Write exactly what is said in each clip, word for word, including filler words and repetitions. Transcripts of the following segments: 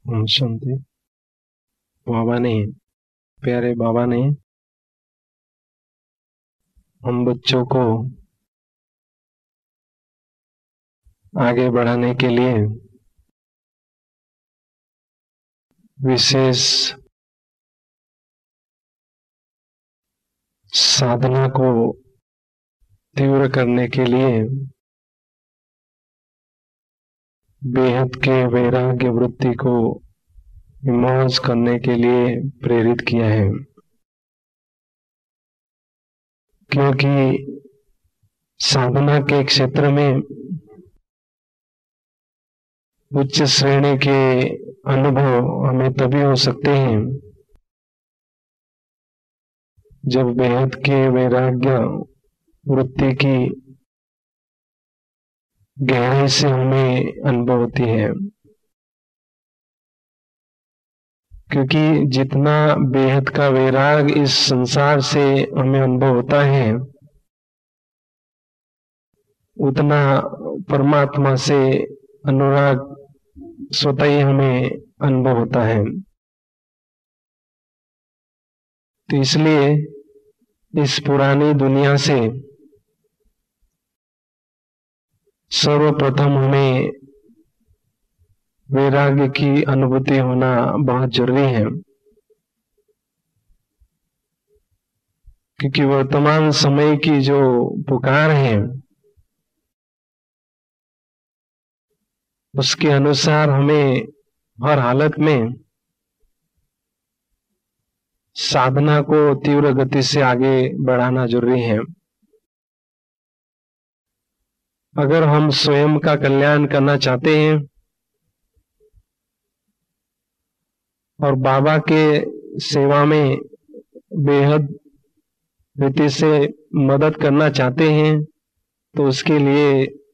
ओम शांति। बाबा ने, प्यारे बाबा ने हम बच्चों को आगे बढ़ाने के लिए विशेष साधना को तीव्र करने के लिए बेहद के वैराग्य वृत्ति को इमर्ज करने के लिए प्रेरित किया है, क्योंकि साधना के क्षेत्र में उच्च श्रेणी के अनुभव हमें तभी हो सकते हैं जब बेहद के वैराग्य वृत्ति की गहराई से हमें अनुभव होती है। क्योंकि जितना बेहद का वैराग इस संसार से हमें अनुभव होता है, उतना परमात्मा से अनुराग स्वतः ही हमें अनुभव होता है। तो इसलिए इस पुरानी दुनिया से सर्वप्रथम हमें वैराग्य की अनुभूति होना बहुत जरूरी है, क्योंकि वर्तमान समय की जो पुकार है उसके अनुसार हमें हर हालत में साधना को तीव्र गति से आगे बढ़ाना जरूरी है। अगर हम स्वयं का कल्याण करना चाहते हैं और बाबा के सेवा में बेहद रीति से मदद करना चाहते हैं, तो उसके लिए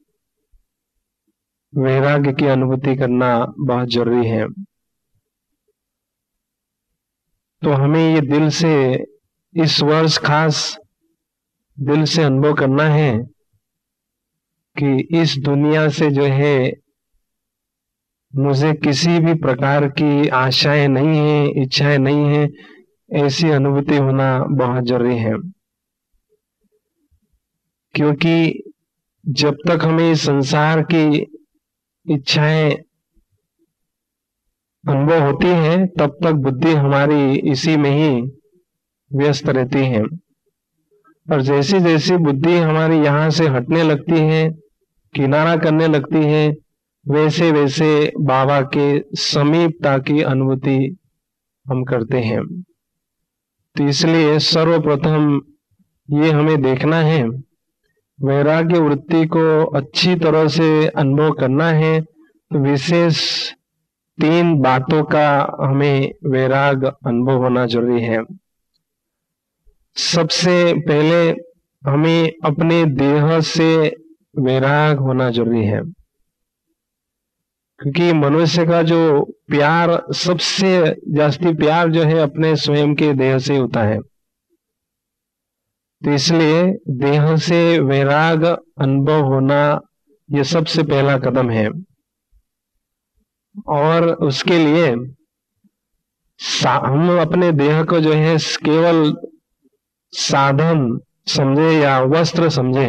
वैराग्य की अनुभूति करना बहुत जरूरी है। तो हमें ये दिल से इस वर्ष खास दिल से अनुभव करना है कि इस दुनिया से जो है मुझे किसी भी प्रकार की आशाएं नहीं है, इच्छाएं नहीं है, ऐसी अनुभूति होना बहुत जरूरी है। क्योंकि जब तक हमें इस संसार की इच्छाएं अनुभव होती है, तब तक बुद्धि हमारी इसी में ही व्यस्त रहती है। और जैसी जैसी बुद्धि हमारी यहाँ से हटने लगती है, किनारा करने लगती है, वैसे वैसे बाबा के समीपता की अनुभूति हम करते हैं। तो इसलिए सर्वप्रथम ये हमें देखना है, वैराग्य वृत्ति को अच्छी तरह से अनुभव करना है, तो विशेष तीन बातों का हमें वैराग अनुभव होना जरूरी है। सबसे पहले हमें अपने देह से वैराग होना जरूरी है, क्योंकि मनुष्य का जो प्यार, सबसे जास्ती प्यार जो है अपने स्वयं के देह से होता है। तो इसलिए देह से वैराग अनुभव होना ये सबसे पहला कदम है। और उसके लिए हम अपने देह को जो है केवल साधन समझे या वस्त्र समझे।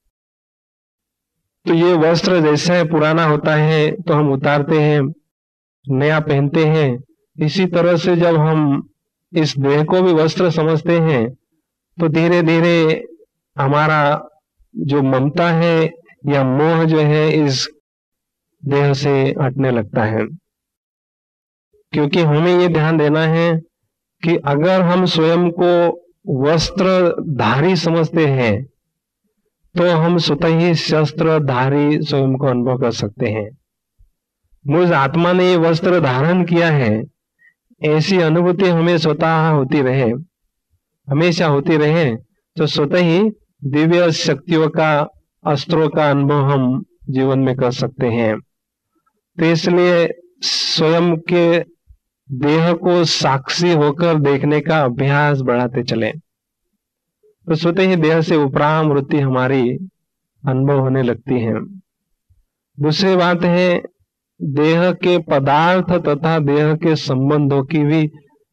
तो ये वस्त्र जैसे पुराना होता है तो हम उतारते हैं, नया पहनते हैं। इसी तरह से जब हम इस देह को भी वस्त्र समझते हैं, तो धीरे धीरे हमारा जो ममता है या मोह जो है इस देह से हटने लगता है। क्योंकि हमें ये ध्यान देना है कि अगर हम स्वयं को वस्त्रधारी समझते हैं, तो हम स्वतः ही शस्त्रधारी स्वयं को अनुभव कर सकते हैं। मुझ आत्मा ने ये वस्त्र धारण किया है, ऐसी अनुभूति हमें स्वतः होती रहे, हमेशा होती रहे, तो स्वतः ही दिव्य शक्तियों का, अस्त्रों का अनुभव हम जीवन में कर सकते हैं। तो इसलिए स्वयं के देह को साक्षी होकर देखने का अभ्यास बढ़ाते चले, तो स्वतः ही देह से उपराम वृत्ति हमारी अनुभव होने लगती है। दूसरी बात है, देह के पदार्थ तथा देह के संबंधों की भी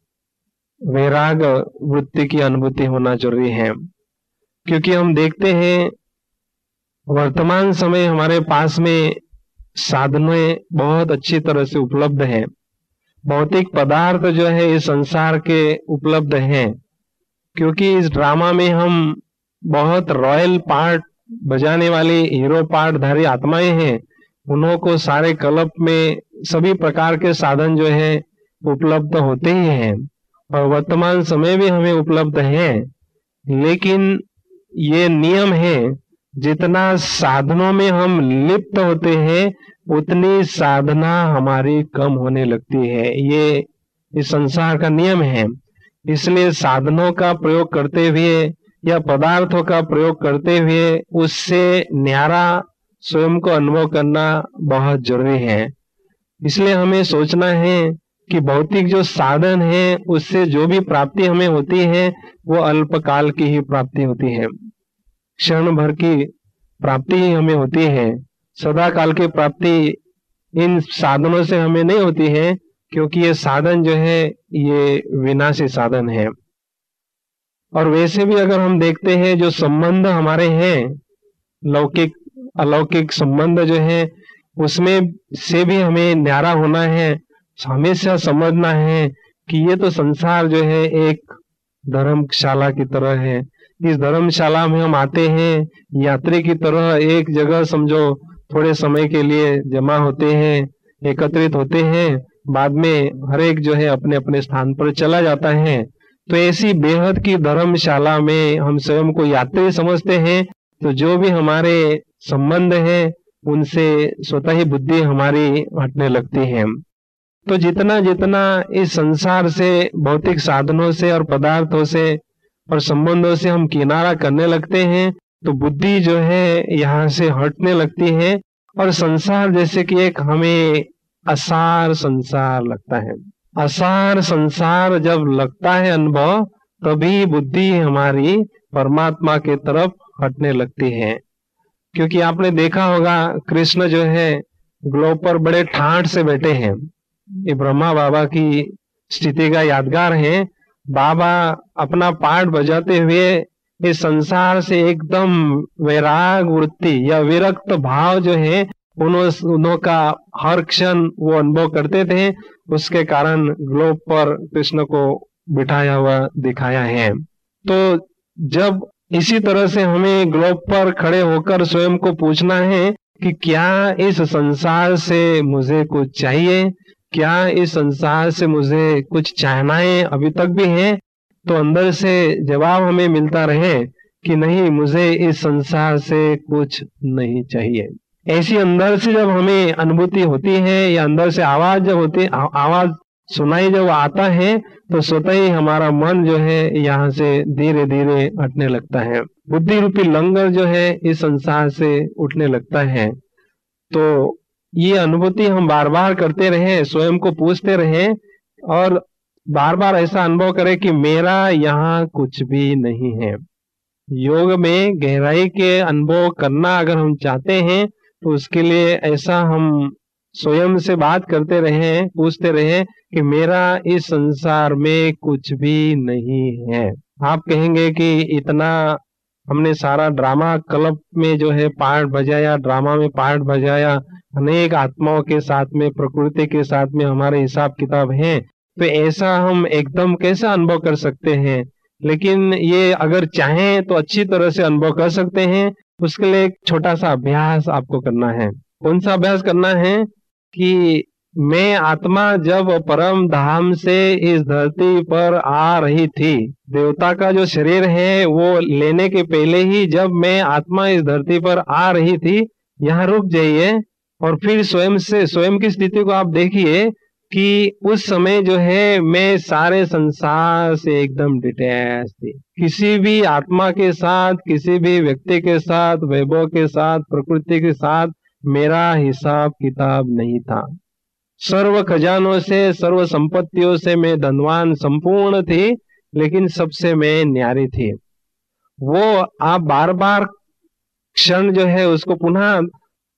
वैराग वृत्ति की अनुभूति होना जरूरी है। क्योंकि हम देखते हैं वर्तमान समय हमारे पास में साधनें बहुत अच्छी तरह से उपलब्ध हैं, भौतिक पदार्थ जो है इस संसार के उपलब्ध हैं। क्योंकि इस ड्रामा में हम बहुत रॉयल पार्ट बजाने वाली हीरो पार्टधारी आत्माएं हैं, उन्हों को सारे कल्प में सभी प्रकार के साधन जो है उपलब्ध होते ही हैं और वर्तमान समय भी हमें उपलब्ध है। लेकिन ये नियम है, जितना साधनों में हम लिप्त होते हैं उतनी साधना हमारी कम होने लगती है। ये इस संसार का नियम है। इसलिए साधनों का प्रयोग करते हुए या पदार्थों का प्रयोग करते हुए उससे न्यारा स्वयं को अनुभव करना बहुत जरूरी है। इसलिए हमें सोचना है कि भौतिक जो साधन है उससे जो भी प्राप्ति हमें होती है वो अल्पकाल की ही प्राप्ति होती है, क्षण भर की प्राप्ति ही हमें होती है। सदा काल की प्राप्ति इन साधनों से हमें नहीं होती है, क्योंकि ये साधन जो है ये विनाशी साधन है। और वैसे भी अगर हम देखते हैं जो संबंध हमारे हैं, लौकिक अलौकिक संबंध जो है, उसमें से भी हमें न्यारा होना है। हमेशा समझना है कि ये तो संसार जो है एक धर्मशाला की तरह है। इस धर्मशाला में हम आते हैं यात्री की तरह, एक जगह समझो थोड़े समय के लिए जमा होते हैं, एकत्रित होते हैं, बाद में हर एक जो है अपने अपने स्थान पर चला जाता है। तो ऐसी बेहद की धर्मशाला में हम स्वयं को यात्री समझते हैं, तो जो भी हमारे संबंध है उनसे स्वतः ही बुद्धि हमारी हटने लगती है। तो जितना जितना इस संसार से, भौतिक साधनों से और पदार्थों से और संबंधों से हम किनारा करने लगते हैं तो बुद्धि जो है यहाँ से हटने लगती है और संसार जैसे कि एक हमें असार संसार लगता है। असार संसार जब लगता है अनुभव, तभी बुद्धि हमारी परमात्मा के तरफ हटने लगती है। क्योंकि आपने देखा होगा कृष्ण जो है ग्लोब पर बड़े ठाठ से बैठे हैं। ये ब्रह्मा बाबा की स्थिति का यादगार है। बाबा अपना पाठ बजाते हुए इस संसार से एकदम वैराग वृत्ति या विरक्त भाव जो है उन्हों का हर क्षण वो अनुभव करते थे। उसके कारण ग्लोब पर कृष्ण को बिठाया हुआ दिखाया है। तो जब इसी तरह से हमें ग्लोब पर खड़े होकर स्वयं को पूछना है कि क्या इस संसार से मुझे कुछ चाहिए, क्या इस संसार से मुझे कुछ चाहना है, अभी तक भी है, तो अंदर से जवाब हमें मिलता रहे कि नहीं, मुझे इस संसार से कुछ नहीं चाहिए। ऐसी अंदर से जब हमें अनुभूति होती है या अंदर से आवाज जब होती आ, आवाज सुनाई जब आता है तो स्वतः ही हमारा मन जो है यहाँ से धीरे धीरे हटने लगता है। बुद्धि रूपी लंगर जो है इस संसार से उठने लगता है। तो ये अनुभूति हम बार बार करते रहे, स्वयं को पूछते रहे और बार बार ऐसा अनुभव करें कि मेरा यहाँ कुछ भी नहीं है। योग में गहराई के अनुभव करना अगर हम चाहते हैं तो उसके लिए ऐसा हम स्वयं से बात करते रहे, पूछते रहे कि मेरा इस संसार में कुछ भी नहीं है। आप कहेंगे कि इतना हमने सारा ड्रामा क्लब में जो है पार्ट बजाया, ड्रामा में पार्ट बजाया, अनेक आत्माओं के साथ में, प्रकृति के साथ में हमारे हिसाब किताब हैं, तो ऐसा हम एकदम कैसा अनुभव कर सकते हैं। लेकिन ये अगर चाहें तो अच्छी तरह से अनुभव कर सकते हैं। उसके लिए एक छोटा सा अभ्यास आपको करना है। कौन सा अभ्यास करना है कि मैं आत्मा जब परम धाम से इस धरती पर आ रही थी, देवता का जो शरीर है वो लेने के पहले ही जब मैं आत्मा इस धरती पर आ रही थी, यहाँ रुक जाइए और फिर स्वयं से स्वयं की स्थिति को आप देखिए कि उस समय जो है मैं सारे संसार से एकदम डिटैच थी। किसी भी आत्मा के साथ, किसी भी व्यक्ति के साथ, वैभव के साथ, प्रकृति के साथ मेरा हिसाब किताब नहीं था। सर्व खजानों से, सर्व संपत्तियों से मैं धनवान संपूर्ण थी, लेकिन सबसे मैं न्यारी थी। वो आप बार बार क्षण जो है उसको पुनः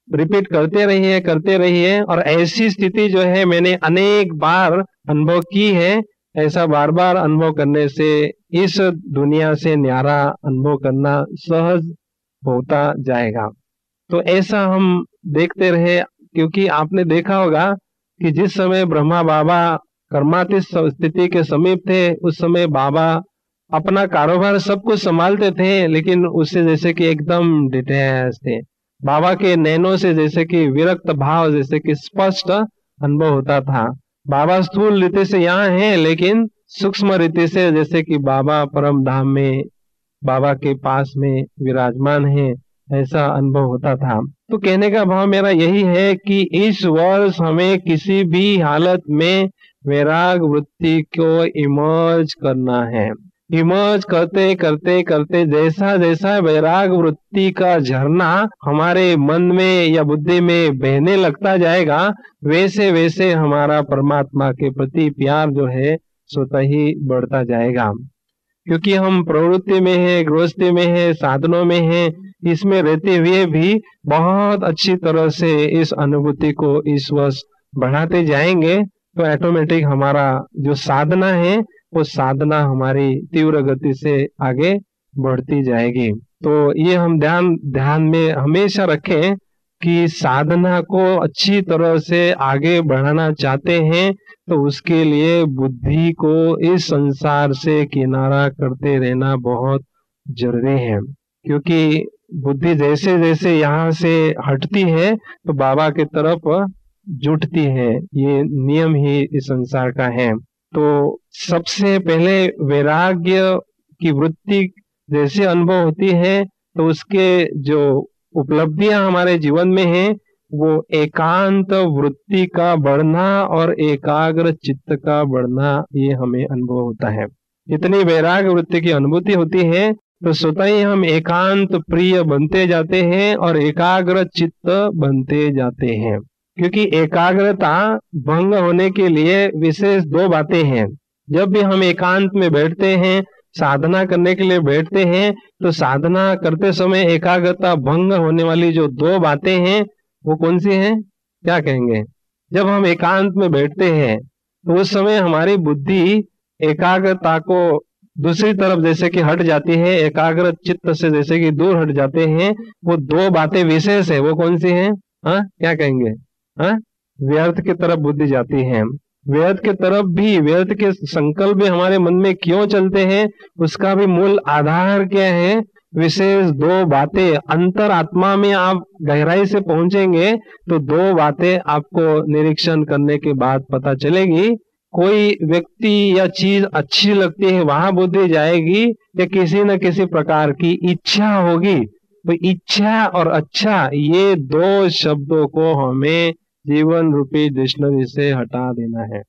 रिपीट करते रहिए करते रहिए। और ऐसी स्थिति जो है मैंने अनेक बार अनुभव की है। ऐसा बार बार अनुभव करने से इस दुनिया से न्यारा अनुभव करना सहज होता जाएगा। तो ऐसा हम देखते रहे, क्योंकि आपने देखा होगा कि जिस समय ब्रह्मा बाबा कर्मातीत स्थिति के समीप थे, उस समय बाबा अपना कारोबार सब कुछ संभालते थे, लेकिन उससे जैसे कि एकदम डिटैच थे। बाबा के नैनों से जैसे कि विरक्त भाव जैसे कि स्पष्ट अनुभव होता था। बाबा स्थूल रीति से यहाँ है, लेकिन सूक्ष्म रीति से जैसे कि बाबा परम धाम में बाबा के पास में विराजमान है, ऐसा अनुभव होता था। तो कहने का भाव मेरा यही है कि इस वर्ष हमें किसी भी हालत में वैराग वृत्ति को इमर्ज करना है। इमर्ज करते करते करते जैसा जैसा वैराग वृत्ति का झरना हमारे मन में या बुद्धि में बहने लगता जाएगा, वैसे वैसे हमारा परमात्मा के प्रति प्यार जो है स्वतः ही बढ़ता जाएगा। क्योंकि हम प्रवृत्ति में है, गृहस्थी में है, साधनों में है, इसमें रहते हुए भी बहुत अच्छी तरह से इस अनुभूति को इस वर्ष बढ़ाते जाएंगे, तो ऑटोमेटिक हमारा जो साधना है वो साधना हमारी तीव्र गति से आगे बढ़ती जाएगी। तो ये हम ध्यान ध्यान में हमेशा रखें कि साधना को अच्छी तरह से आगे बढ़ाना चाहते हैं तो उसके लिए बुद्धि को इस संसार से किनारा करते रहना बहुत जरूरी है। क्योंकि बुद्धि जैसे जैसे यहाँ से हटती है तो बाबा की तरफ जुटती है, ये नियम ही इस संसार का है। तो सबसे पहले वैराग्य की वृत्ति जैसे अनुभव होती है तो उसके जो उपलब्धियां हमारे जीवन में है वो एकांत वृत्ति का बढ़ना और एकाग्र चित्त का बढ़ना, ये हमें अनुभव होता है। इतनी वैराग्य वृत्ति की अनुभूति होती है तो स्वतः ही हम एकांत प्रिय बनते जाते हैं और एकाग्र चित्त बनते जाते हैं। क्योंकि एकाग्रता भंग होने के लिए विशेष दो बातें हैं। जब भी हम एकांत में बैठते हैं, साधना करने के लिए बैठते हैं, तो साधना करते समय एकाग्रता भंग होने वाली जो दो बातें हैं वो कौन सी हैं, क्या कहेंगे? जब हम एकांत में बैठते हैं तो उस समय हमारी बुद्धि एकाग्रता को दूसरी तरफ जैसे कि हट जाती है, एकाग्र चित्त से जैसे कि दूर हट जाते हैं। वो दो बातें विशेष है, वो कौन सी हैं? हाँ, क्या कहेंगे? हाँ, व्यर्थ की तरफ बुद्धि जाती है। व्यर्थ की तरफ भी, व्यर्थ के संकल्प भी हमारे मन में क्यों चलते हैं, उसका भी मूल आधार क्या है? विशेष दो बातें। अंतर आत्मा में आप गहराई से पहुंचेंगे तो दो बातें आपको निरीक्षण करने के बाद पता चलेगी। कोई व्यक्ति या चीज अच्छी लगती है वहां बुद्धि जाएगी, या किसी न किसी प्रकार की इच्छा होगी। तो इच्छा और अच्छा, ये दो शब्दों को हमें जीवन रूपी डिक्शनरी से हटा देना है।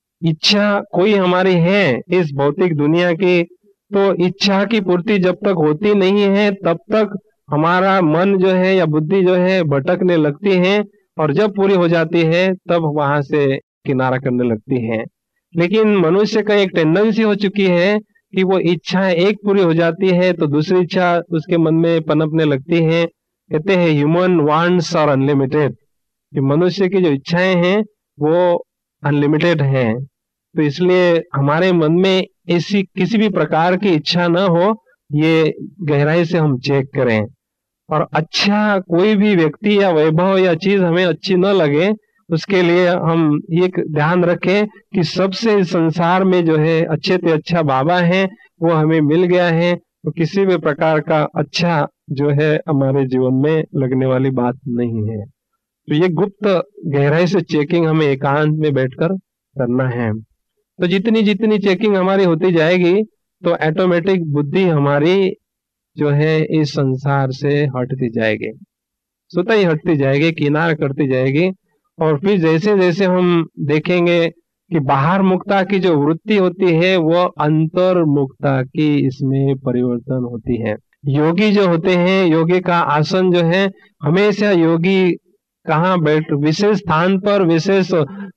इच्छा कोई हमारी है इस भौतिक दुनिया की, तो इच्छा की पूर्ति जब तक होती नहीं है तब तक हमारा मन जो है या बुद्धि जो है भटकने लगती है, और जब पूरी हो जाती है तब वहां से किनारा करने लगती है। लेकिन मनुष्य का एक टेंडेंसी हो चुकी है कि वो इच्छा एक पूरी हो जाती है तो दूसरी इच्छा उसके मन में पनपने लगती है। कहते हैं ह्यूमन वांट्स आर अनलिमिटेड, कि मनुष्य की जो इच्छाएं हैं वो अनलिमिटेड हैं। तो इसलिए हमारे मन में ऐसी किसी भी प्रकार की इच्छा न हो, ये गहराई से हम चेक करें। और अच्छा कोई भी व्यक्ति या वैभव या चीज हमें अच्छी न लगे, उसके लिए हम ये ध्यान रखें कि सबसे इस संसार में जो है अच्छे से अच्छा बाबा है, वो हमें मिल गया है। तो किसी भी प्रकार का अच्छा जो है हमारे जीवन में लगने वाली बात नहीं है। तो ये गुप्त गहराई से चेकिंग हमें एकांत में बैठकर करना है। तो जितनी जितनी चेकिंग हमारी होती जाएगी तो ऑटोमेटिक बुद्धि हमारी जो है इस संसार से हटती जाएगी, स्वतः ही हटती जाएगी, किनारा करती जाएगी। और फिर जैसे जैसे हम देखेंगे कि बाहर मुक्ता की जो वृत्ति होती है वो अंतर मुक्ता की इसमें परिवर्तन होती है। योगी जो होते हैं, योगी का आसन जो है, हमेशा योगी कहाँ बैठ, विशेष स्थान पर, विशेष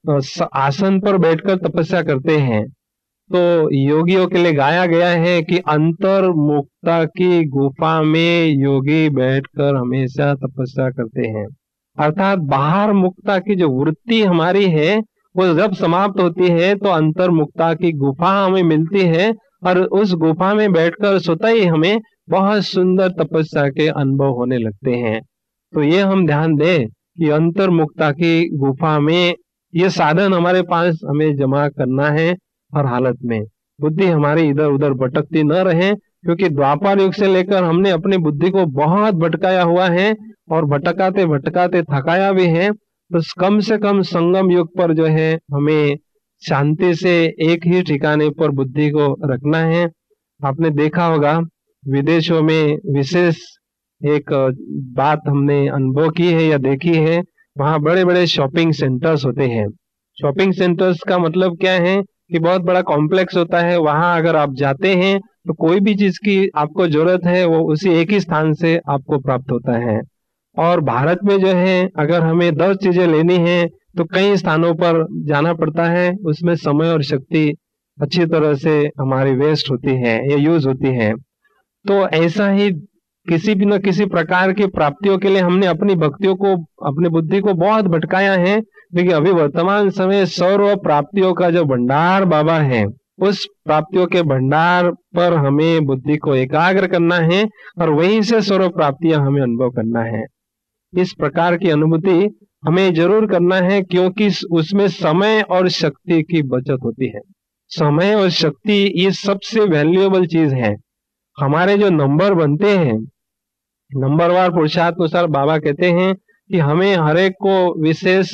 आसन पर बैठकर तपस्या करते हैं। तो योगियों के लिए गाया गया है कि अंतर मुक्ता की गुफा में योगी बैठकर हमेशा तपस्या करते हैं। अर्थात बाहर मुक्ता की जो वृत्ति हमारी है वो जब समाप्त होती है तो अंतर मुक्ता की गुफा हमें मिलती है, और उस गुफा में बैठकर स्वतः ही हमें बहुत सुंदर तपस्या के अनुभव होने लगते हैं। तो ये हम ध्यान दें कि अंतर मुक्ता की गुफा में ये साधन हमारे पास हमें जमा करना है हर हालत में। बुद्धि हमारी इधर उधर भटकती न रहे, क्योंकि द्वापर युग से लेकर हमने अपनी बुद्धि को बहुत भटकाया हुआ है और भटकाते भटकाते थकाया भी है। तो कम से कम संगम युग पर जो है हमें शांति से एक ही ठिकाने पर बुद्धि को रखना है। आपने देखा होगा विदेशों में विशेष एक बात हमने अनुभव की है या देखी है, वहाँ बड़े बड़े शॉपिंग सेंटर्स होते हैं। शॉपिंग सेंटर्स का मतलब क्या है कि बहुत बड़ा कॉम्प्लेक्स होता है, वहाँ अगर आप जाते हैं तो कोई भी चीज की आपको जरूरत है वो उसी एक ही स्थान से आपको प्राप्त होता है। और भारत में जो है अगर हमें दस चीजें लेनी है तो कई स्थानों पर जाना पड़ता है, उसमें समय और शक्ति अच्छी तरह से हमारी वेस्ट होती है या यूज होती है। तो ऐसा ही किसी भी न किसी प्रकार की प्राप्तियों के लिए हमने अपनी भक्तियों को, अपनी बुद्धि को बहुत भटकाया है। लेकिन अभी वर्तमान समय सर्व प्राप्तियों का जो भंडार बाबा है, उस प्राप्तियों के भंडार पर हमें बुद्धि को एकाग्र करना है और वहीं से सर्व प्राप्तियां हमें अनुभव करना है। इस प्रकार की अनुभूति हमें जरूर करना है, क्योंकि उसमें समय और शक्ति की बचत होती है। समय और शक्ति ये सबसे वैल्यूएबल चीज है। हमारे जो नंबर बनते हैं, नंबरवार पुरुषार्थ अनुसार बाबा कहते हैं कि हमें हरेक को विशेष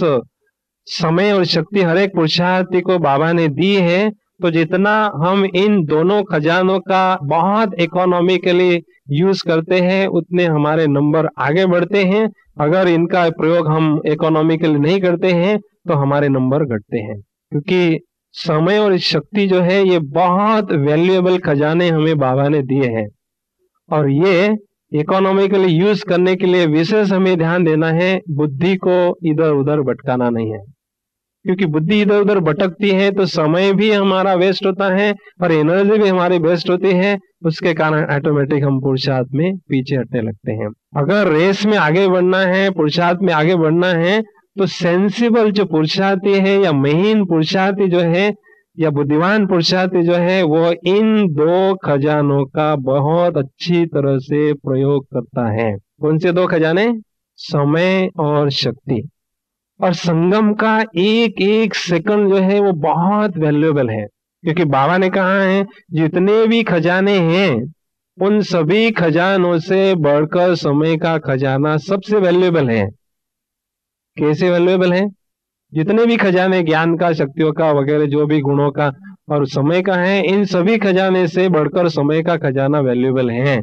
समय और शक्ति हरेक पुरुषार्थी को बाबा ने दी है। तो जितना हम इन दोनों खजानों का बहुत इकोनॉमिकली यूज करते हैं उतने हमारे नंबर आगे बढ़ते हैं। अगर इनका प्रयोग हम इकोनॉमिकली नहीं करते हैं तो हमारे नंबर घटते हैं, क्योंकि समय और शक्ति जो है ये बहुत वैल्यूएबल खजाने हमें बाबा ने दिए हैं। और ये इकोनॉमिकली यूज करने के लिए विशेष हमें ध्यान देना है, बुद्धि को इधर उधर भटकाना नहीं है। क्योंकि बुद्धि इधर उधर भटकती है तो समय भी हमारा वेस्ट होता है और एनर्जी भी हमारी वेस्ट होती है। उसके कारण ऑटोमेटिक हम पुरुषार्थ में पीछे हटने लगते हैं। अगर रेस में आगे बढ़ना है, पुरुषार्थ में आगे बढ़ना है, तो सेंसिबल जो पुरुषार्थी है या महीन पुरुषार्थी जो है या बुद्धिमान पुरुषार्थी जो है वो इन दो खजानों का बहुत अच्छी तरह से प्रयोग करता है। कौन से दो खजाने? समय और शक्ति। और संगम का एक एक सेकंड जो है वो बहुत वैल्यूएबल है, क्योंकि बाबा ने कहा है जितने भी खजाने हैं उन सभी खजानों से बढ़कर समय का खजाना सबसे वैल्यूएबल है। कैसे वैल्यूएबल है? जितने भी खजाने ज्ञान का, शक्तियों का वगैरह जो भी गुणों का और समय का है, इन सभी खजाने से बढ़कर समय का खजाना वैल्यूएबल है।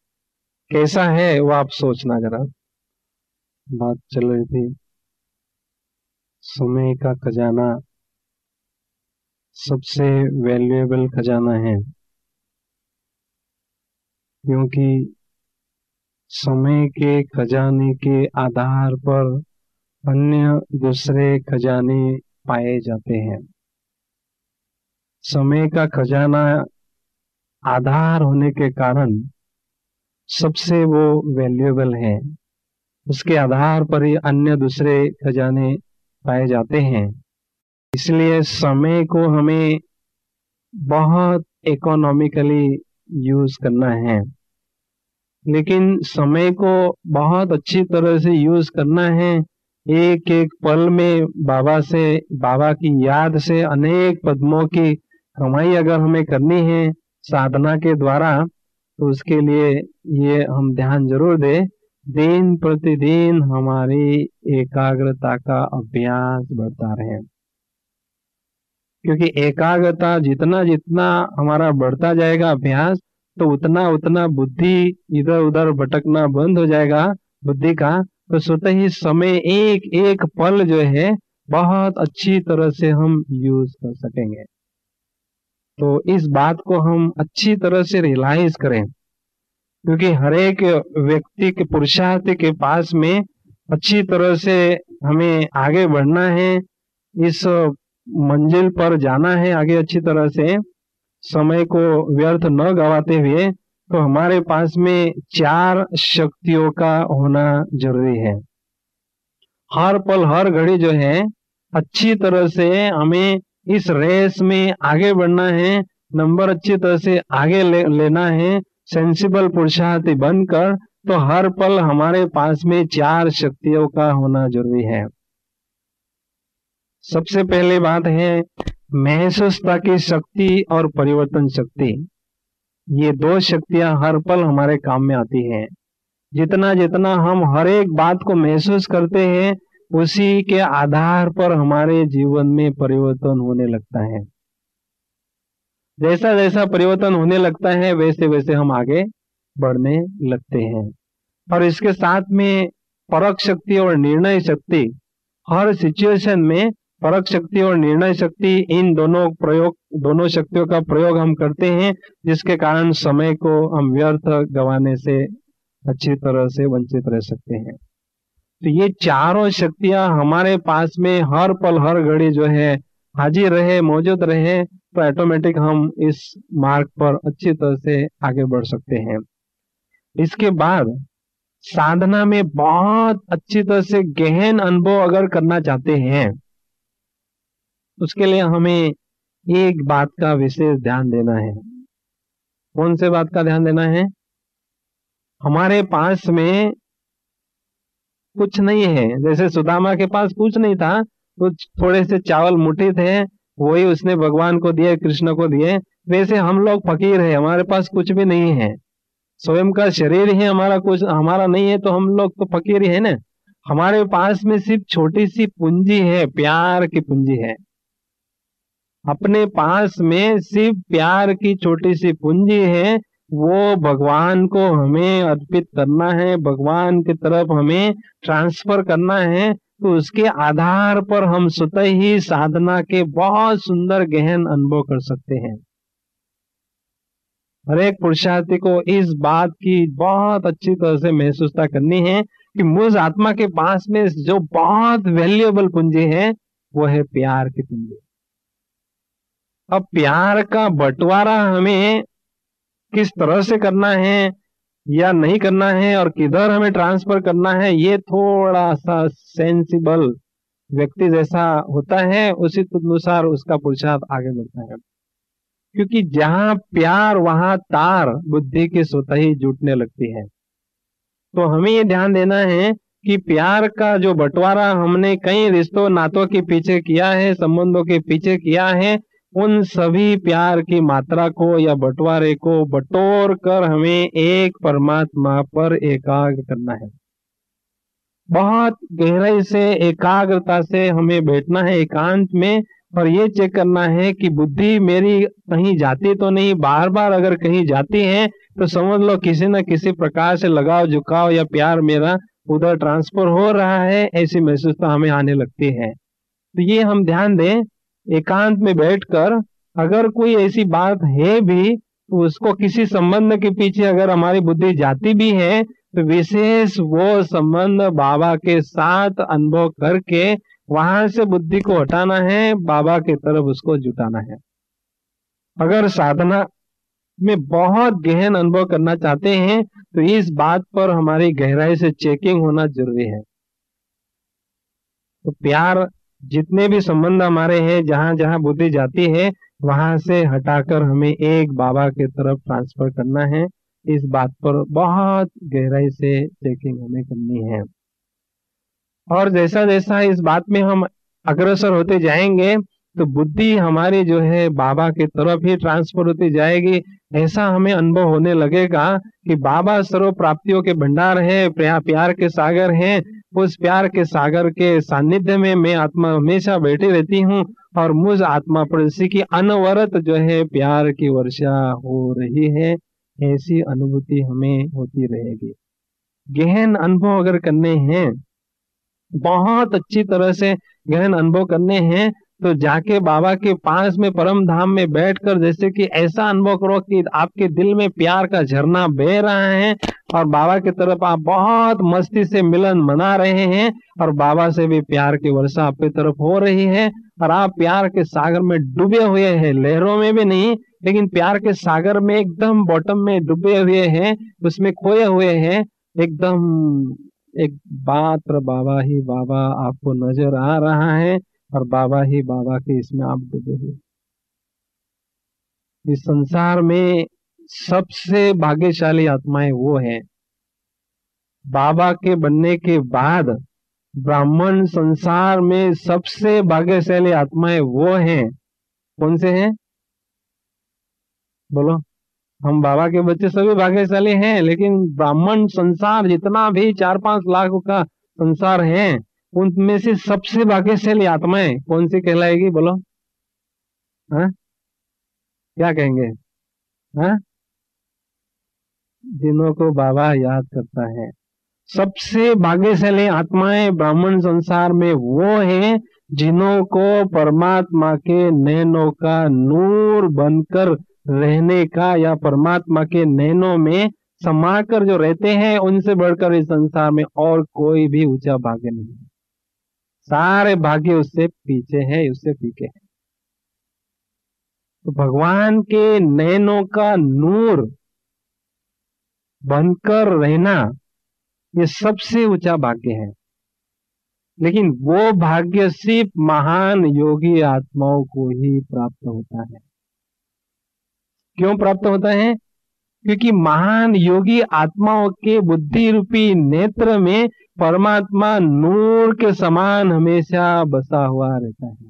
कैसा है वो आप सोचना जरा। बात चल रही थी समय का खजाना सबसे वैल्यूएबल खजाना है, क्योंकि समय के खजाने के आधार पर अन्य दूसरे खजाने पाए जाते हैं। समय का खजाना आधार होने के कारण सबसे वो वैल्यूएबल है, उसके आधार पर ही अन्य दूसरे खजाने पाए जाते हैं। इसलिए समय को हमें बहुत इकोनॉमिकली यूज करना है, लेकिन समय को बहुत अच्छी तरह से यूज करना है। एक एक पल में बाबा से, बाबा की याद से अनेक पद्मों की कमाई अगर हमें करनी है साधना के द्वारा, तो उसके लिए ये हम ध्यान जरूर दें। दिन प्रतिदिन हमारी एकाग्रता का अभ्यास बढ़ता रहे, क्योंकि एकाग्रता जितना जितना हमारा बढ़ता जाएगा अभ्यास, तो उतना उतना बुद्धि इधर उधर भटकना बंद हो जाएगा बुद्धि का। तो स्वतः ही समय एक एक पल जो है बहुत अच्छी तरह से हम यूज कर सकेंगे। तो इस बात को हम अच्छी तरह से रियलाइज करें, क्योंकि हर एक व्यक्ति के, पुरुषार्थी के पास में अच्छी तरह से हमें आगे बढ़ना है, इस मंजिल पर जाना है आगे अच्छी तरह से, समय को व्यर्थ न गवाते हुए। तो हमारे पास में चार शक्तियों का होना जरूरी है। हर पल हर घड़ी जो है अच्छी तरह से हमें इस रेस में आगे बढ़ना है, नंबर अच्छी तरह से आगे ले, लेना है, सेंसिबल पुरुषार्थी बनकर। तो हर पल हमारे पास में चार शक्तियों का होना जरूरी है। सबसे पहले बात है महसूसता की शक्ति और परिवर्तन शक्ति। ये दो शक्तियां हर पल हमारे काम में आती हैं। जितना जितना हम हर एक बात को महसूस करते हैं, उसी के आधार पर हमारे जीवन में परिवर्तन होने लगता है। जैसा जैसा परिवर्तन होने लगता है वैसे वैसे हम आगे बढ़ने लगते हैं। और इसके साथ में परख शक्ति और निर्णय शक्ति, हर सिचुएशन में परख शक्ति और निर्णय शक्ति, इन दोनों प्रयोग दोनों शक्तियों का प्रयोग हम करते हैं, जिसके कारण समय को हम व्यर्थ गंवाने से अच्छी तरह से वंचित रह सकते हैं। तो ये चारों शक्तियां हमारे पास में हर पल हर घड़ी जो है हाजिर रहे, मौजूद रहे, तो ऑटोमेटिक हम इस मार्ग पर अच्छी तरह से आगे बढ़ सकते हैं। इसके बाद साधना में बहुत अच्छी तरह से गहन अनुभव अगर करना चाहते हैं, उसके लिए हमें एक बात का विशेष ध्यान देना है। कौन से बात का ध्यान देना है? हमारे पास में कुछ नहीं है। जैसे सुदामा के पास कुछ नहीं था, तो थोड़े से चावल मुट्ठी थे, वही उसने भगवान को दिए, कृष्ण को दिए। वैसे हम लोग फकीर है, हमारे पास कुछ भी नहीं है। स्वयं का शरीर ही हमारा कुछ हमारा नहीं है, तो हम लोग तो फकीर ही है ना। हमारे पास में सिर्फ छोटी सी पूंजी है, प्यार की पूंजी है। अपने पास में सिर्फ प्यार की छोटी सी पूंजी है, वो भगवान को हमें अर्पित करना है, भगवान की तरफ हमें ट्रांसफर करना है। तो उसके आधार पर हम स्वतः ही साधना के बहुत सुंदर गहन अनुभव कर सकते हैं। हर एक पुरुषार्थी को इस बात की बहुत अच्छी तरह से महसूसता करनी है कि मुझ आत्मा के पास में जो बहुत वैल्यूएबल पूंजी है वो है प्यार की पूंजी। अब प्यार का बंटवारा हमें किस तरह से करना है या नहीं करना है और किधर हमें ट्रांसफर करना है, ये थोड़ा सा सेंसिबल व्यक्ति जैसा होता है, उसी अनुसार उसका पुरुषार्थ आगे बढ़ता है। क्योंकि जहां प्यार वहां तार बुद्धि की स्वतः ही जुटने लगती है। तो हमें ये ध्यान देना है कि प्यार का जो बंटवारा हमने कई रिश्तों नातों के पीछे किया है, संबंधों के पीछे किया है, उन सभी प्यार की मात्रा को या बंटवारे को बटोर कर हमें एक परमात्मा पर एकाग्र करना है। बहुत गहराई से एकाग्रता से हमें बैठना है एकांत में, और ये चेक करना है कि बुद्धि मेरी कहीं जाती तो नहीं। बार बार अगर कहीं जाती है तो समझ लो किसी न किसी प्रकार से लगाव झुकाव या प्यार मेरा उधर ट्रांसफर हो रहा है, ऐसी महसूसता हमें आने लगती है। तो ये हम ध्यान दें, एकांत में बैठकर अगर कोई ऐसी बात है भी तो उसको किसी संबंध के पीछे अगर हमारी बुद्धि जाती भी है तो विशेष वो संबंध बाबा के साथ अनुभव करके वहां से बुद्धि को हटाना है, बाबा की तरफ उसको जुटाना है। अगर साधना में बहुत गहन अनुभव करना चाहते हैं तो इस बात पर हमारी गहराई से चेकिंग होना जरूरी है। तो प्यार जितने भी संबंध हमारे हैं, जहां जहां बुद्धि जाती है वहां से हटाकर हमें एक बाबा की तरफ ट्रांसफर करना है। इस बात पर बहुत गहराई से चेकिंग हमें करनी है। और जैसा जैसा इस बात में हम अग्रसर होते जाएंगे तो बुद्धि हमारी जो है बाबा की तरफ ही ट्रांसफर होती जाएगी। ऐसा हमें अनुभव होने लगेगा कि बाबा सर्व प्राप्तियों के भंडार है, प्यार के सागर हैं। उस प्यार के सागर के सानिध्य में मैं आत्मा हमेशा बैठी रहती हूँ और मुझ आत्मा पर इसी की अनवरत जो है प्यार की वर्षा हो रही है। ऐसी अनुभूति हमें होती रहेगी। गहन अनुभव अगर करने हैं, बहुत अच्छी तरह से गहन अनुभव करने हैं, तो जाके बाबा के पास में परम धाम में बैठकर जैसे कि ऐसा अनुभव करो कि आपके दिल में प्यार का झरना बह रहा है और बाबा की तरफ आप बहुत मस्ती से मिलन मना रहे हैं और बाबा से भी प्यार की वर्षा आपकी तरफ हो रही है और आप प्यार के सागर में डूबे हुए हैं, लहरों में भी नहीं लेकिन प्यार के सागर में एकदम बॉटम में डूबे हुए हैं, उसमें खोए हुए हैं, एकदम एक मात्र बाबा ही बाबा आपको नजर आ रहा है और बाबा ही बाबा के इसमें आप डूबे हुए। इस संसार में सबसे भाग्यशाली आत्माएं वो हैं। बाबा के बनने के बाद ब्राह्मण संसार में सबसे भाग्यशाली आत्माएं वो हैं। कौन से हैं बोलो? हम बाबा के बच्चे सभी भाग्यशाली हैं, लेकिन ब्राह्मण संसार जितना भी चार पांच लाख का संसार है, उनमें से सबसे भाग्यशाली आत्माएं कौन सी कहलाएगी बोलो? हाँ, क्या कहेंगे? हाँ, जिन्हों को बाबा याद करता है। सबसे भाग्यशाली आत्माएं ब्राह्मण संसार में वो हैं जिन्हों को परमात्मा के नैनों का नूर बनकर रहने का, या परमात्मा के नैनों में समाकर जो रहते हैं, उनसे बढ़कर इस संसार में और कोई भी ऊंचा भाग्य नहीं है। सारे भाग्य उससे पीछे है, उससे फीके हैं। तो भगवान के नैनों का नूर बनकर रहना ये सबसे ऊंचा भाग्य है। लेकिन वो भाग्य सिर्फ महान योगी आत्माओं को ही प्राप्त होता है। क्यों प्राप्त होता है? क्योंकि महान योगी आत्माओं के बुद्धि रूपी नेत्र में परमात्मा नूर के समान हमेशा बसा हुआ रहता है।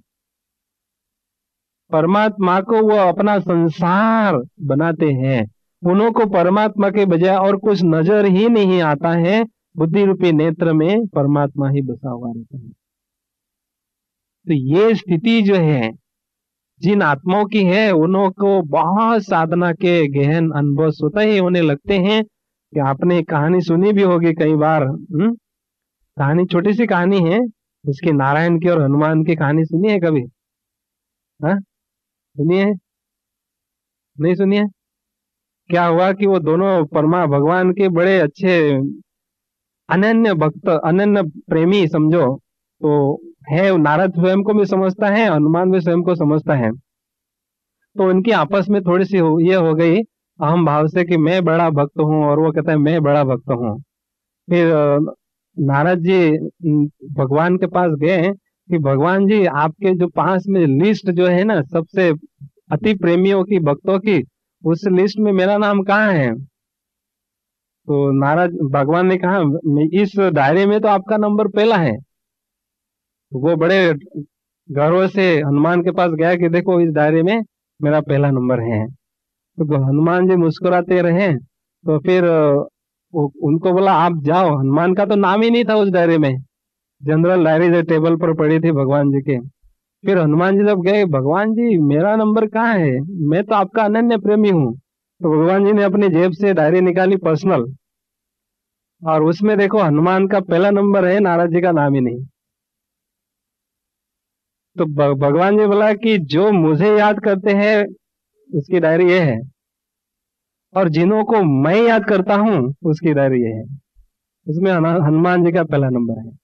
परमात्मा को वो अपना संसार बनाते हैं। उन्हों को परमात्मा के बजाय और कुछ नजर ही नहीं आता है। बुद्धि रूपी नेत्र में परमात्मा ही बसा हुआ रहता है। तो ये स्थिति जो है जिन आत्माओं की है, उन्हों को बहुत साधना के गहन अनुभव स्वतः ही होने लगते हैं। कि आपने कहानी सुनी भी होगी कई बार। हुँ? कहानी छोटी सी कहानी है, उसकी नारायण की और हनुमान की कहानी सुनी है कभी? हाँ, सुनी है? नहीं सुनी है? क्या हुआ कि वो दोनों परमा भगवान के बड़े अच्छे अनन्य भक्त, अनन्य प्रेमी समझो तो है। नारद स्वयं को भी समझता है, हनुमान भी स्वयं को समझता है। तो उनकी आपस में थोड़ी सी हो, ये हो गई अहम भाव से कि मैं बड़ा भक्त हूँ और वो कहता है मैं बड़ा भक्त हूँ। फिर नारद जी भगवान के पास गए कि भगवान जी, आपके जो पास में लिस्ट जो है ना सबसे अति प्रेमियों की, भक्तों की, उस लिस्ट में मेरा नाम कहाँ है? तो नारद भगवान ने कहा इस डायरी में तो आपका नंबर पहला है। तो वो बड़े गर्व से हनुमान के पास गया कि देखो इस डायरी में मेरा पहला नंबर है। तो हनुमान जी मुस्कुराते रहे। तो फिर उनको बोला आप जाओ। हनुमान का तो नाम ही नहीं था उस डायरी में, जनरल डायरी जो टेबल पर पड़ी थी भगवान जी के। फिर हनुमान जी जब गए, भगवान जी मेरा नंबर कहाँ है, मैं तो आपका अनन्य प्रेमी हूँ। तो भगवान जी ने अपनी जेब से डायरी निकाली पर्सनल, और उसमें देखो हनुमान का पहला नंबर है, नारद जी का नाम ही नहीं। तो भगवान जी बोला कि जो मुझे याद करते हैं उसकी डायरी ये है, और जिन्हों को मैं याद करता हूं उसकी डायरी ये है। उसमें हनुमान जी का पहला नंबर है।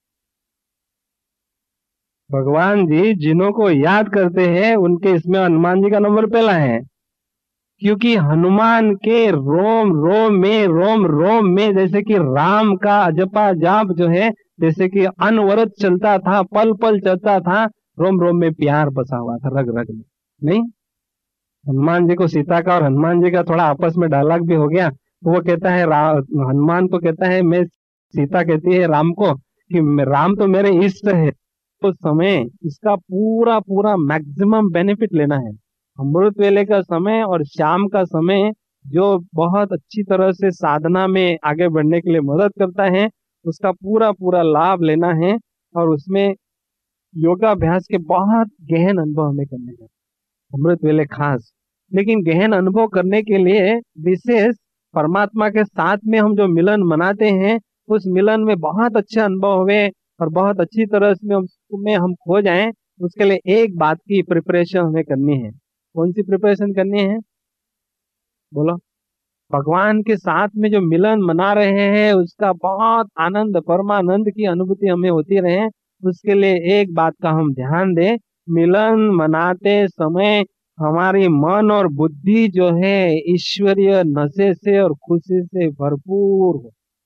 भगवान जी जिन्हों को याद करते हैं उनके इसमें हनुमान जी का नंबर पहला है, क्योंकि हनुमान के रोम रोम में रोम रोम में जैसे कि राम का अजपा जाप जो है, जैसे कि अनवरत चलता था, पल पल चलता था, रोम रोम में प्यार बसा हुआ था, रग रग में। नहीं, हनुमान जी को सीता का और हनुमान जी का थोड़ा आपस में डायलॉग भी हो गया। वो कहता है, हनुमान को कहता है मैं, सीता कहती है राम को कि राम तो मेरे इष्ट है। तो समय इसका पूरा पूरा मैक्सिमम बेनिफिट लेना है। अमृत वेले का समय और शाम का समय जो बहुत अच्छी तरह से साधना में आगे बढ़ने के लिए मदद करता है, उसका पूरा पूरा लाभ लेना है। और उसमें योगाभ्यास के बहुत गहन अनुभव हमें करने हैं, अमृत वेले खास। लेकिन गहन अनुभव करने के लिए विशेष परमात्मा के साथ में हम जो मिलन मनाते हैं, उस मिलन में बहुत अच्छे अनुभव हुए और बहुत अच्छी तरह में हम खो जाएं, उसके लिए एक बात की प्रिपरेशन हमें करनी है। कौन सी प्रिपरेशन करनी है बोलो? भगवान के साथ में जो मिलन मना रहे हैं उसका बहुत आनंद, परमानंद की अनुभूति हमें होती रहे, उसके लिए एक बात का हम ध्यान दें। मिलन मनाते समय हमारी मन और बुद्धि जो है ईश्वरीय नशे से और खुशी से भरपूर हो।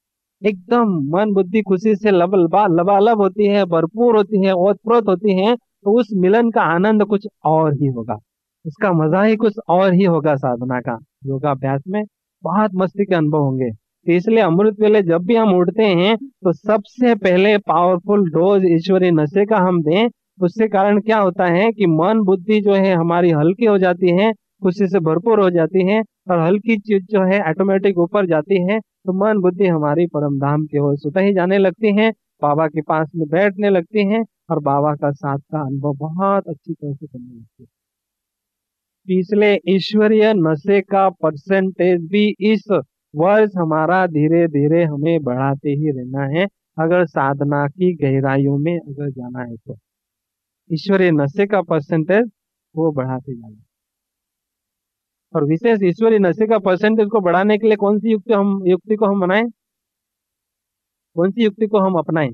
एकदम मन बुद्धि खुशी से लब लबालब होती है, भरपूर होती है, ओतप्रोत होती है, तो उस मिलन का आनंद कुछ और ही होगा, उसका मजा ही कुछ और ही होगा। साधना का योगाभ्यास में बहुत मस्ती के अनुभव होंगे। तो इसलिए अमृत वेले जब भी हम उठते हैं तो सबसे पहले पावरफुल डोज ईश्वरीय नशे का हम दें। उससे कारण क्या होता है कि मन बुद्धि जो है हमारी हल्की हो जाती है, खुशी से भरपूर हो जाती है, और हल्की चीज जो है ऑटोमेटिक ऊपर जाती है, तो मन बुद्धि हमारी परम धाम की ओर स्वतः ही जाने लगती हैं, बाबा के पास में बैठने लगती हैं, और बाबा का साथ का अनुभव बहुत अच्छी तरह से करने लगती है। इसलिए ईश्वरीय नशे का परसेंटेज भी इस वर्ष हमारा धीरे धीरे हमें बढ़ाते ही रहना है, अगर साधना की गहराइयों में अगर जाना है तो ईश्वरीय नशे का परसेंटेज वो बढ़ाते जाना है। और विशेष ईश्वरीय नशे का परसेंटेज को बढ़ाने के लिए कौन सी युक्ति हम युक्ति को हम बनाएं, कौन सी युक्ति को हम अपनाएं?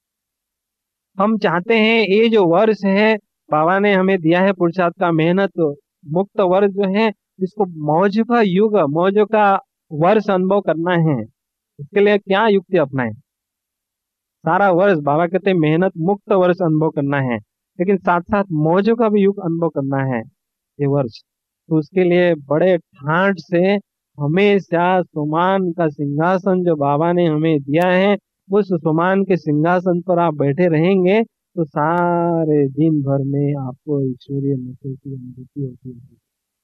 हम चाहते हैं ये जो वर्ष है बाबा ने हमें दिया है पुरुषार्थ का, मेहनत मुक्त वर्ष जो है, इसको मौज का युग, मौज का वर्ष अनुभव करना है। इसके लिए क्या युक्ति अपनाएं? सारा वर्ष बाबा कहते हैं मेहनत मुक्त वर्ष अनुभव करना है, लेकिन साथ साथ मौजों का भी युग अनुभव करना है ये वर्ष। तो उसके लिए बड़े ठाठ से हमेशा सुमान का सिंहासन जो बाबा ने हमें दिया है, उस सुमान के सिंहासन पर आप बैठे रहेंगे तो सारे दिन भर में आपको ईश्वरीय नशे की अनुभूति होती है।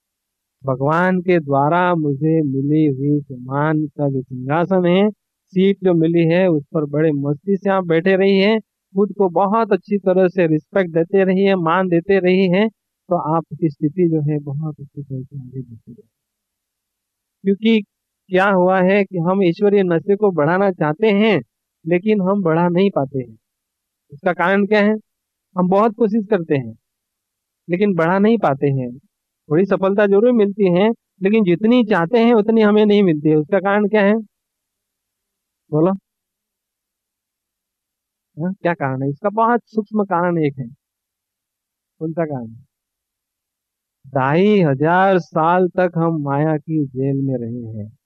भगवान के द्वारा मुझे मिली हुई सुमान का जो सिंहासन है, सीट जो मिली है, उस पर बड़े मस्ती से आप बैठे रहिए, खुद को बहुत अच्छी तरह से रिस्पेक्ट देते रहिए, मान देते रहिए, तो आपकी स्थिति जो है बहुत अच्छी तरह से आगे बढ़ती है। क्योंकि क्या हुआ है कि हम ईश्वरीय नशे को बढ़ाना चाहते हैं लेकिन हम बढ़ा नहीं पाते हैं। इसका कारण क्या है? हम बहुत कोशिश करते हैं लेकिन बढ़ा नहीं पाते हैं। थोड़ी सफलता जरूर मिलती है लेकिन जितनी चाहते हैं उतनी हमें नहीं मिलती है। उसका कारण क्या है? बोलो। हाँ, क्या कारण है इसका? बहुत सूक्ष्म कारण एक है। कौन सा कारण? ढाई हजार साल तक हम माया की जेल में रहे हैं,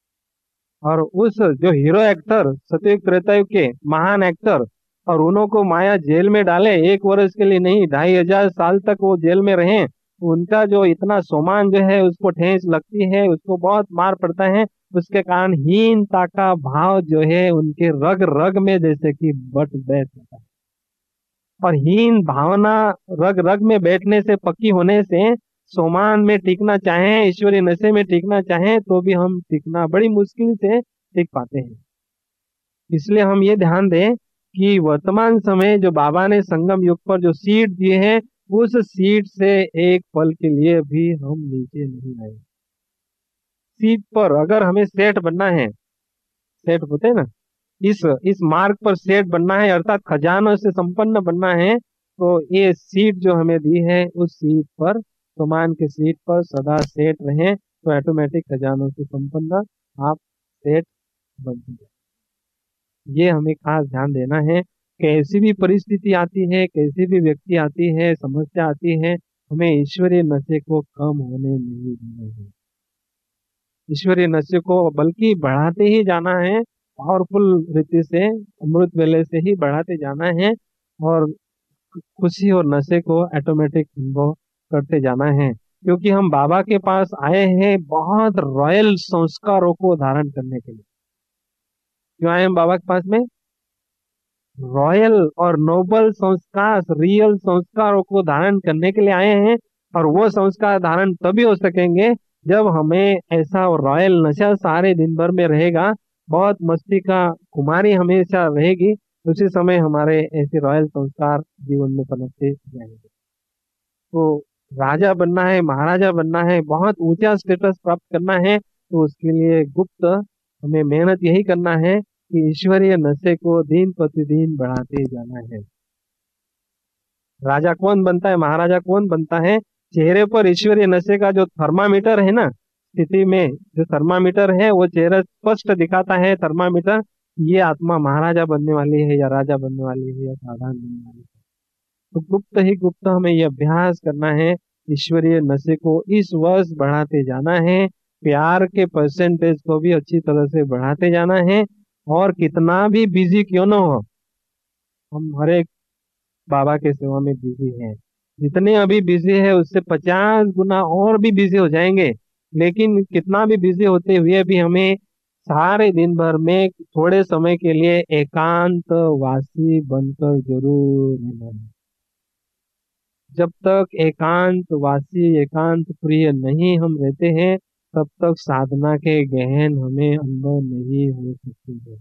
और उस जो हीरो एक्टर सतयुग त्रेतायुग के महान एक्टर, और उन्हों को माया जेल में डाले, एक वर्ष के लिए नहीं ढाई हजार साल तक वो जेल में रहे। उनका जो इतना सोमान जो है उसको ठेस लगती है, उसको बहुत मार पड़ता है। उसके कारण हीनता का भाव जो है उनके रग रग में जैसे कि बट बैठ जाता है। और हीन भावना रग रग में बैठने से, पक्की होने से, सोमान में टिकना चाहें, ईश्वरीय नशे में टिकना चाहें तो भी हम टिकना बड़ी मुश्किल से टिक पाते हैं। इसलिए हम ये ध्यान दें कि वर्तमान समय जो बाबा ने संगम युग पर जो सीट दिए हैं, उस सीट से एक पल के लिए भी हम नीचे नहीं आए। सीट पर अगर हमें सेठ बनना है, सेठ होते हैं ना, इस इस मार्ग पर सेठ बनना है, अर्थात खजानों से संपन्न बनना है, तो ये सीट जो हमें दी है उस सीट पर, सुमान के सीट पर सदा सेठ रहें, तो ऑटोमेटिक खजानों से संपन्न आप सेठ बन जाए। ये हमें खास ध्यान देना है। कैसी भी परिस्थिति आती है, कैसी भी व्यक्ति आती है, समस्या आती है, हमें ईश्वरीय नशे को कम होने नहीं देना है। ईश्वरीय नशे को बल्कि बढ़ाते ही जाना है, पावरफुल रीति से, अमृत वेले से ही बढ़ाते जाना है, और खुशी और नशे को ऑटोमेटिक अनुभव करते जाना है। क्योंकि हम बाबा के पास आए हैं बहुत रॉयल संस्कारों को धारण करने के लिए। क्यों आए हम बाबा के पास में? रॉयल और नोबल संस्कार, रियल संस्कारों को धारण करने के लिए आए हैं। और वो संस्कार धारण तभी हो सकेंगे जब हमें ऐसा रॉयल नशा सारे दिन भर में रहेगा, बहुत मस्ती का कुमारी हमेशा रहेगी, उसी समय हमारे ऐसे रॉयल संस्कार जीवन में पनपते जाएंगे। तो राजा बनना है, महाराजा बनना है, बहुत ऊंचा स्टेटस प्राप्त करना है, तो उसके लिए गुप्त हमें मेहनत यही करना है कि ईश्वरीय नशे को दिन प्रतिदिन बढ़ाते जाना है। राजा कौन बनता है, महाराजा कौन बनता है? चेहरे पर ईश्वरीय नशे का जो थर्मामीटर है ना, स्थिति में जो थर्मामीटर है वो चेहरा स्पष्ट दिखाता है। थर्मामीटर, ये आत्मा महाराजा बनने वाली है या राजा बनने वाली है या साधारण बनने वाली है। तो गुप्त ही गुप्त हमें यह अभ्यास करना है, ईश्वरीय नशे को इस वर्ष बढ़ाते जाना है, प्यार के परसेंटेज को भी अच्छी तरह से बढ़ाते जाना है, और कितना भी बिजी क्यों ना हो, हम हर एक बाबा के सेवा में बिजी हैं। जितने अभी बिजी है उससे पचास गुना और भी बिजी हो जाएंगे। लेकिन कितना भी बिजी होते हुए भी हमें सारे दिन भर में थोड़े समय के लिए एकांत वासी बनकर जरूर रहना है। जब तक एकांत वासी एकांत प्रिय नहीं हम रहते हैं, तब तक साधना के गहन हमें अनुभव नहीं हो सकते हैं।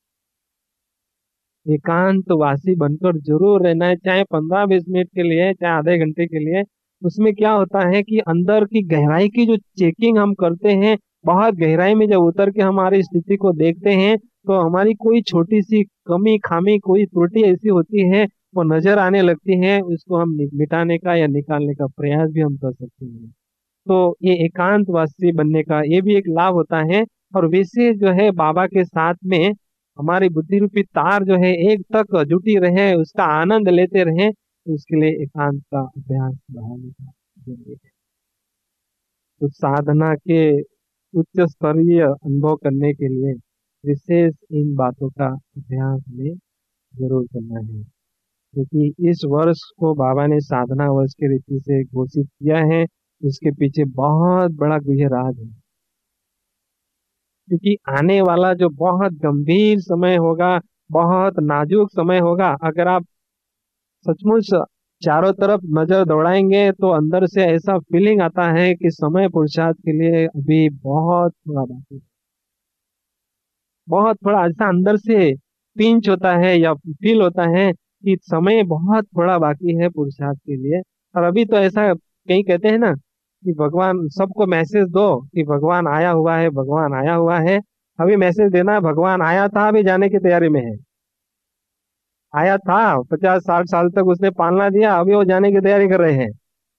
एकांत वासी बनकर जरूर रहना है, चाहे पंद्रह बीस मिनट के लिए, चाहे आधे घंटे के लिए। उसमें क्या होता है कि अंदर की गहराई की जो चेकिंग हम करते हैं, बहुत गहराई में जब उतर के हमारी स्थिति को देखते हैं, तो हमारी कोई छोटी सी कमी खामी कोई त्रुटि ऐसी होती है वो नजर आने लगती है। उसको हम नि- मिटाने का या निकालने का प्रयास भी हम कर सकते हैं। तो ये एकांतवासी बनने का ये भी एक लाभ होता है। और वैसे जो है बाबा के साथ में हमारी बुद्धि रूपी तार जो है एक तक जुटी रहे, उसका आनंद लेते रहे, तो उसके लिए एकांत का अभ्यास बढ़ाने का जरूरी है। तो साधना के उच्च स्तरीय अनुभव करने के लिए विशेष इन बातों का अभ्यास हमें जरूर करना है। क्योंकि इस वर्ष को बाबा ने साधना वर्ष के रीति से घोषित किया है, उसके पीछे बहुत बड़ा गुह्य राज है। क्योंकि आने वाला जो बहुत गंभीर समय होगा, बहुत नाजुक समय होगा, अगर आप सचमुच चारों तरफ नजर दौड़ाएंगे तो अंदर से ऐसा फीलिंग आता है कि समय पुरुषार्थ के लिए अभी बहुत थोड़ा बाकी है। बहुत थोड़ा ऐसा अंदर से पिंच होता है या फील होता है कि समय बहुत थोड़ा बाकी है पुरुषार्थ के लिए। और अभी तो ऐसा कहीं कहते हैं ना कि भगवान सबको मैसेज दो कि भगवान आया हुआ है, भगवान आया हुआ है। अभी मैसेज देना है भगवान आया था, अभी जाने की तैयारी में है। आया था, पचास साठ साल तक उसने पालना दिया, अभी वो जाने की तैयारी कर रहे हैं।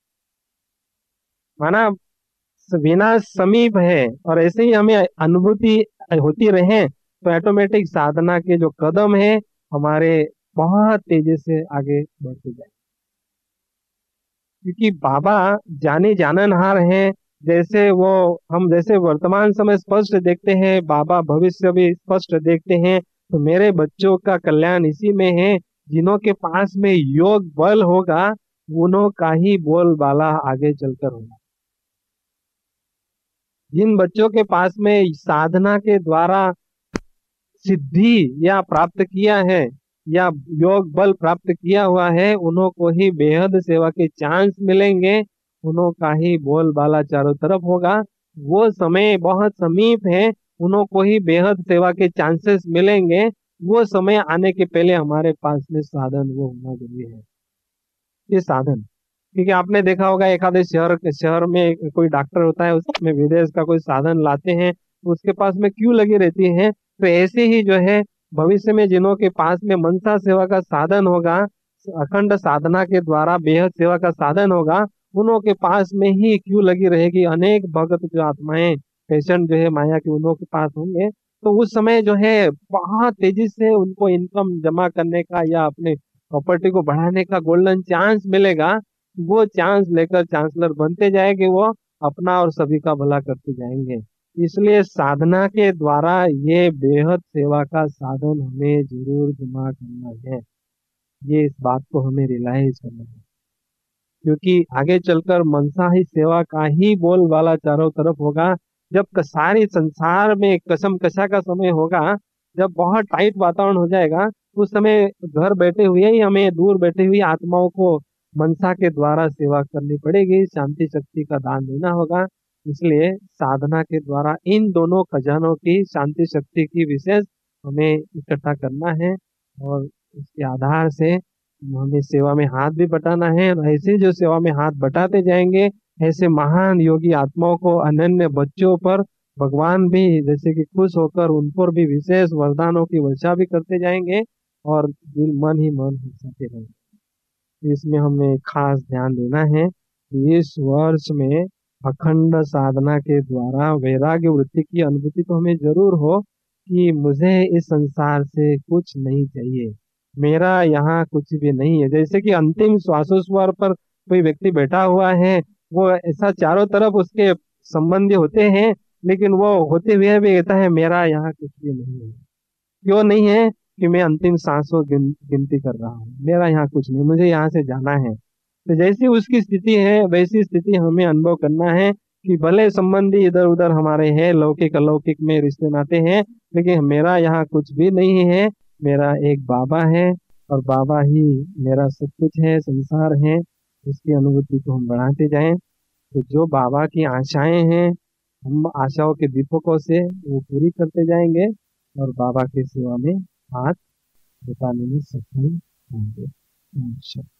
माना विनाश समीप है। और ऐसे ही हमें अनुभूति होती रहे तो ऑटोमेटिक साधना के जो कदम है हमारे बहुत तेजी से आगे बढ़ते जाए। क्योंकि बाबा जाने जाननहार हैं। जैसे वो हम जैसे वर्तमान समय स्पष्ट देखते हैं, बाबा भविष्य भी स्पष्ट देखते हैं। तो मेरे बच्चों का कल्याण इसी में है, जिन्हों के पास में योग बल होगा उन्हों का ही बोलबाला आगे चलकर होगा। जिन बच्चों के पास में साधना के द्वारा सिद्धि या प्राप्त किया है या योग बल प्राप्त किया हुआ है, उन्हों को ही बेहद सेवा के चांस मिलेंगे, उन्हों का ही बोलबाला चारों तरफ होगा। वो समय बहुत समीप है, उन्हों को ही बेहद सेवा के चांसेस मिलेंगे। वो समय आने के पहले हमारे पास में साधन वो होना जरूरी है। ये साधन, क्योंकि आपने देखा होगा एक आधे शहर शहर में कोई डॉक्टर होता है, उसमें विदेश का कोई साधन लाते हैं तो उसके पास में क्यों लगी रहती है। तो ऐसे ही जो है भविष्य में जिन्हों के पास में मनसा सेवा का साधन होगा, अखंड साधना के द्वारा बेहद सेवा का साधन होगा, उन्हों के पास में ही क्यों लगी रहेगी। अनेक भगत जो आत्माएं पेशेंट जो है माया के उन्हों के पास होंगे, तो उस समय जो है बहुत तेजी से उनको इनकम जमा करने का या अपने प्रॉपर्टी को बढ़ाने का गोल्डन चांस मिलेगा। वो चांस लेकर चांसलर बनते जाएंगे, वो अपना और सभी का भला करते जाएंगे। इसलिए साधना के द्वारा ये बेहद सेवा का साधन हमें जरूर जमा करना है। ये इस बात को हमें रियलाइज करना है। क्योंकि आगे चलकर मनसा ही सेवा का ही बोलबाला चारों तरफ होगा। जब क- सारी संसार में कसम कसा का समय होगा, जब बहुत टाइट वातावरण हो जाएगा, उस समय घर बैठे हुए ही हमें दूर बैठे हुई आत्माओं को मनसा के द्वारा सेवा करनी पड़ेगी, शांति शक्ति का दान देना होगा। इसलिए साधना के द्वारा इन दोनों खजानों की शांति शक्ति की विशेष हमें इकट्ठा करना है। और इसके आधार से हमें सेवा में हाथ भी बटाना है। और ऐसे जो सेवा में हाथ बटाते जाएंगे, ऐसे महान योगी आत्माओं को अनन्य बच्चों पर भगवान भी जैसे कि खुश होकर उन पर भी विशेष वरदानों की वर्षा भी करते जाएंगे और दिल मन ही मन हंसाते रहेंगे। इसमें हमें खास ध्यान देना है कि इस वर्ष में अखंड साधना के द्वारा वैराग्य वृत्ति की अनुभूति तो हमें जरूर हो कि मुझे इस संसार से कुछ नहीं चाहिए, मेरा यहाँ कुछ भी नहीं है। जैसे कि अंतिम श्वासोच्छ्वास पर कोई व्यक्ति बैठा हुआ है, वो ऐसा चारों तरफ उसके संबंधी होते हैं, लेकिन वो होते हुए भी कहता है मेरा यहाँ कुछ भी नहीं है। क्यों नहीं है कि मैं अंतिम सांसों गिन, गिनती कर रहा हूँ, मेरा यहाँ कुछ नहीं, मुझे यहाँ से जाना है। तो जैसी उसकी स्थिति है वैसी स्थिति हमें अनुभव करना है कि भले संबंधी इधर उधर हमारे हैं, लौकिक अलौकिक में रिश्ते नाते हैं, लेकिन मेरा यहाँ कुछ भी नहीं है। मेरा एक बाबा है और बाबा ही मेरा सब कुछ है, संसार है। उसकी अनुभूति को हम बढ़ाते जाएं तो जो बाबा की आशाएं हैं हम आशाओं के दीपकों से वो पूरी करते जाएंगे और बाबा की सेवा में हाथ बटाने में सफल होंगे। अच्छा।